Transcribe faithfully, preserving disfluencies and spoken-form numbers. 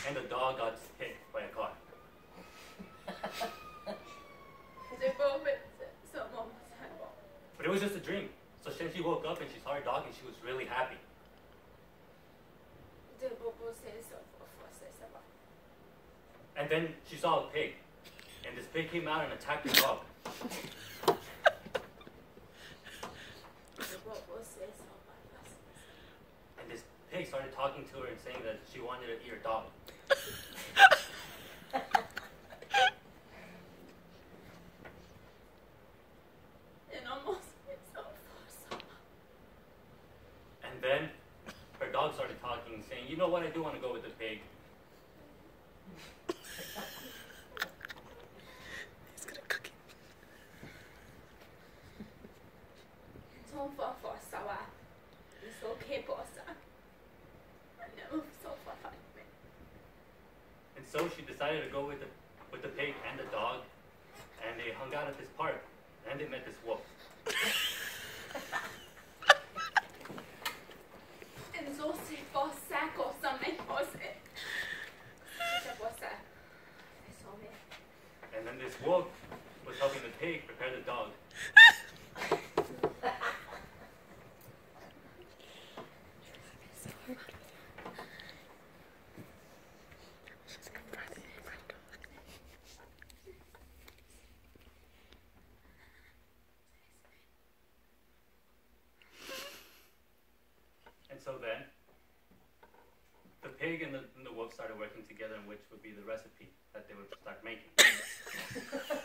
and the dog got hit by a car. But it was just a dream. So then she woke up and she saw her dog and she was really happy. And then she saw a pig. And this pig came out and attacked her dog. And this pig started talking to her and saying that she wanted to eat her dog. And then her dog started talking, saying, you know what, I do want to go with the pig. He's gonna cook it. And so she decided to go with the, with the pig and the dog, and they hung out at this park, and they met this wolf. And then this wolf was helping the pig prepare the dog. And so then, the pig and the, and the wolf started working together, and which would be the recipe that they would start making.